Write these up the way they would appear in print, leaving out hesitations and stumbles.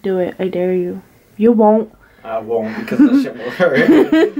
Do it. I dare you. You won't. I won't because that shit will hurt.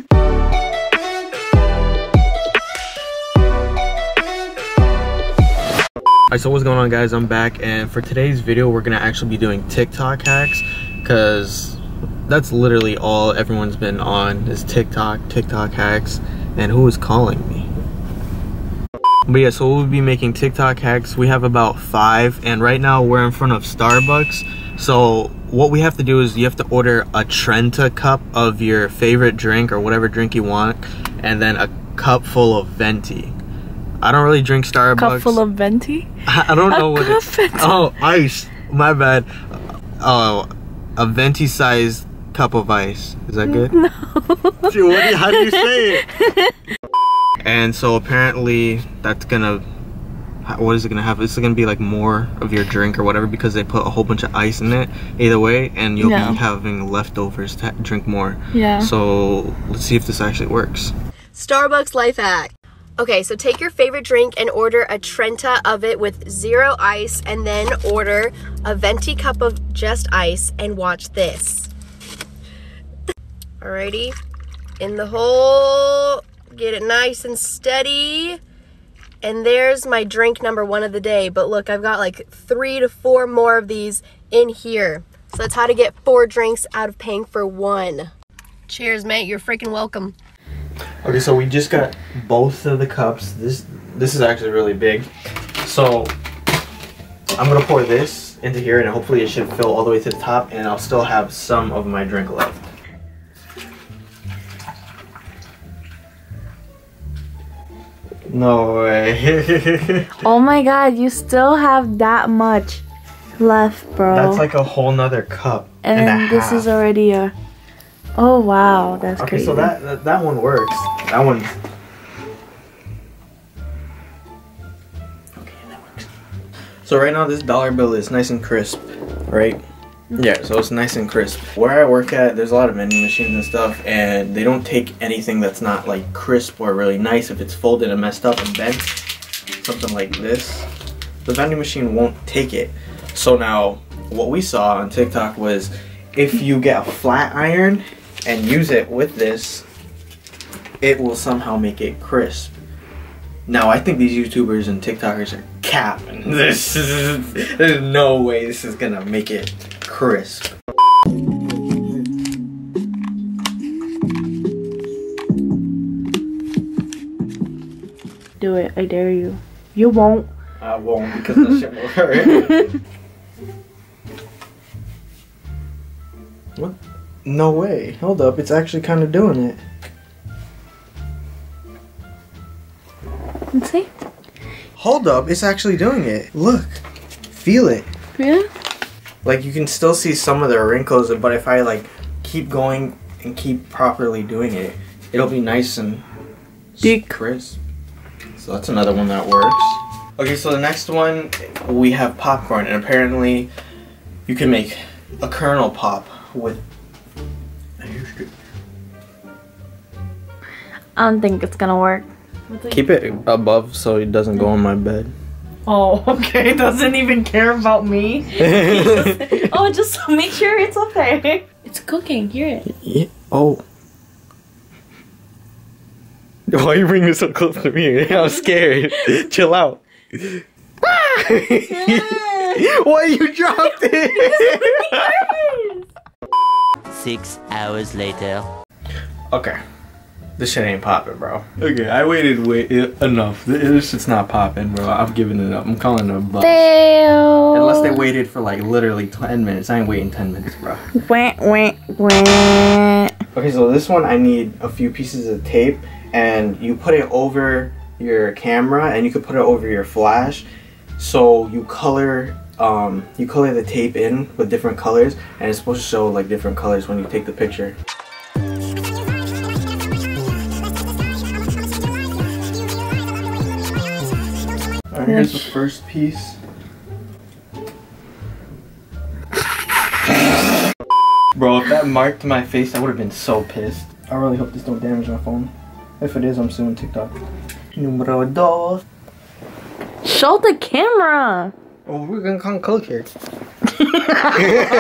Alright, so what's going on, guys? I'm back, and for today's video we're gonna actually be doing TikTok hacks, because that's literally all everyone's been on is TikTok hacks. And who is calling me? But yeah, so we'll be making TikTok hacks. We have about 5, and right now we're in front of Starbucks. So what we have to do is you have to order a Trenta cup of your favorite drink or whatever drink you want, and then a cup full of venti. I don't really drink Starbucks. Cup full of venti? I don't know what it's... Oh, ice. My bad. Oh, a venti sized cup of ice. Is that good? No. Dude, how do you say it? And so apparently that's gonna... What is it gonna have? It's gonna be like more of your drink or whatever, because they put a whole bunch of ice in it either way, and you'll be having leftovers to drink more. Yeah. So let's see if this actually works. Starbucks life hack. Okay, so take your favorite drink and order a Trenta of it with 0 ice, and then order a venti cup of just ice, and watch this. Alrighty, in the hole, get it nice and steady, and there's my drink number 1 of the day. But look, I've got like 3 to 4 more of these in here. So that's how to get 4 drinks out of paying for 1. Cheers, mate, you're freaking welcome. Okay, so we just got both of the cups. This is actually really big. So I'm gonna pour this into here, and hopefully it should fill all the way to the top, and I'll still have some of my drink left. No way. Oh my god, you still have that much left, bro. That's like a whole nother cup. And then this is already a... Oh wow, that's okay, crazy. So that one works. That one. Okay, that works. So right now this dollar bill is nice and crisp, right? Yeah, so it's nice and crisp. Where I work at, there's a lot of vending machines and stuff, and they don't take anything that's not like crisp or really nice. If it's folded and messed up and bent, something like this, the vending machine won't take it. So now what we saw on TikTok was, if you get a flat iron and use it with this, it will somehow make it crisp. Now I think these YouTubers and TikTokers are capping. There's no way this is gonna make it crisp. Do it. I dare you. You won't. I won't, because that shit will hurt. What? No way. Hold up, it's actually kind of doing it. Let's see. Hold up, it's actually doing it. Look. Feel it. Yeah? Like, you can still see some of the wrinkles, but if I like keep going and keep properly doing it, it'll be nice and crisp. So that's another one that works. Okay, so the next one, we have popcorn, and apparently you can make a kernel pop with... I don't think it's gonna work. Keep it above so it doesn't go on my bed. Oh, okay. Doesn't even care about me. Just make sure it's okay. It's cooking. Hear it. Yeah. Oh. Why are you bringing this so close to me? I'm scared. Chill out. Why you dropped it? 6 hours later. Okay. This shit ain't popping, bro. Okay, I waited enough. This shit's not popping, bro. I'm giving it up. I'm calling it a bust. Damn. Unless they waited for like literally 10 minutes. I ain't waiting 10 minutes, bro. Wah, wah, wah. Okay, so this one I need a few pieces of tape, and you put it over your camera, and you could put it over your flash. So you color the tape in with different colors, and it's supposed to show like different colors when you take the picture. Alright, here's the first piece. Bro, if that marked my face, I would have been so pissed. I really hope this don't damage my phone. If it is, I'm suing TikTok. Numero dos. Show the camera. Oh, we're gonna come cook here. What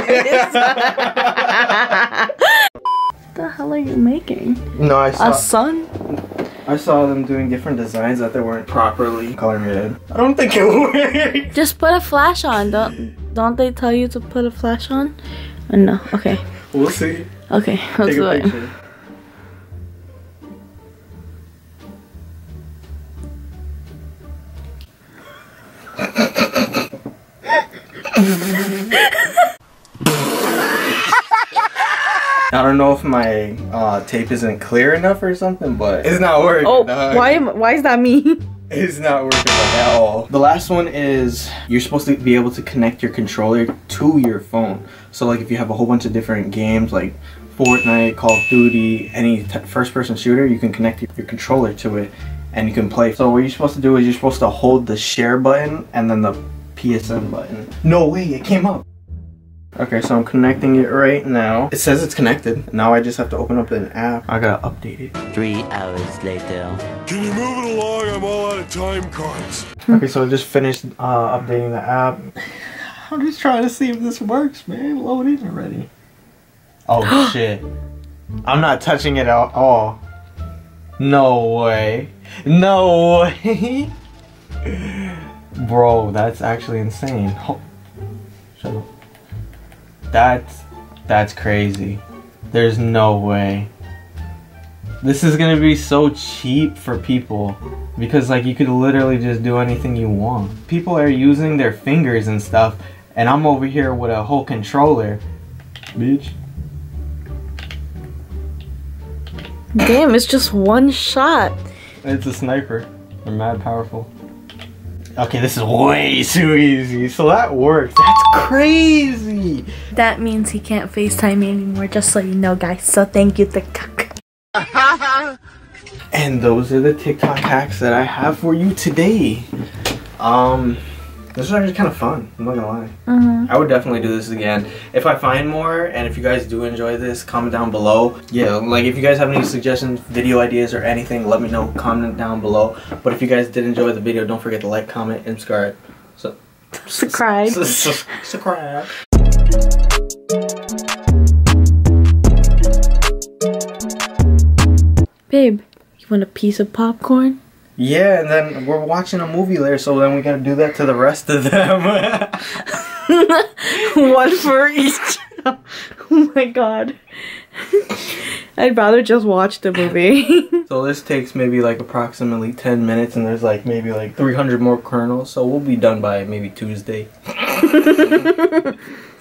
the hell are you making? No, I saw a sun? I saw them doing different designs that they weren't properly color graded. I don't think it worked. Just put a flash on. Don't they tell you to put a flash on? No. Okay. We'll see. Okay. Let's do it. Picture. I don't know if my tape isn't clear enough or something, but it's not working. Oh, why is that me? It's not working at all. The last one is you're supposed to be able to connect your controller to your phone. So like if you have a whole bunch of different games like Fortnite, Call of Duty, any first-person shooter, you can connect your controller to it and you can play. So what you're supposed to do is you're supposed to hold the share button and then the PSN button. No way, it came up. Okay, so I'm connecting it right now. It says it's connected. Now I just have to open up an app. I gotta update it. 3 hours later. Can you move it along? I'm all out of time cards. Okay, so I just finished updating the app. I'm just trying to see if this works, man. Load in already. Oh shit. I'm not touching it at all. No way. No way. Bro, that's actually insane. Shut up. That's crazy. There's no way. This is gonna be so cheap for people because like you could literally just do anything you want. People are using their fingers and stuff and I'm over here with a whole controller. Bitch. Damn, it's just one shot. It's a sniper. They're mad powerful. Okay, this is way too easy. So that works. That's crazy. That means he can't FaceTime me anymore, just so you know, guys. So thank you, TikTok. And those are the TikTok hacks that I have for you today. This was actually kind of fun. I'm not gonna lie. I would definitely do this again. If I find more, and if you guys do enjoy this, comment down below. Yeah, like if you guys have any suggestions, video ideas, or anything, let me know. Comment down below. But if you guys did enjoy the video, don't forget to like, comment, and subscribe. Subscribe. Subscribe. Babe, you want a piece of popcorn? Yeah, and then we're watching a movie later, so then we gotta do that to the rest of them. One for each. Oh my god. I'd rather just watch the movie. So this takes maybe like approximately 10 minutes and there's like maybe like 300 more kernels, so we'll be done by maybe Tuesday.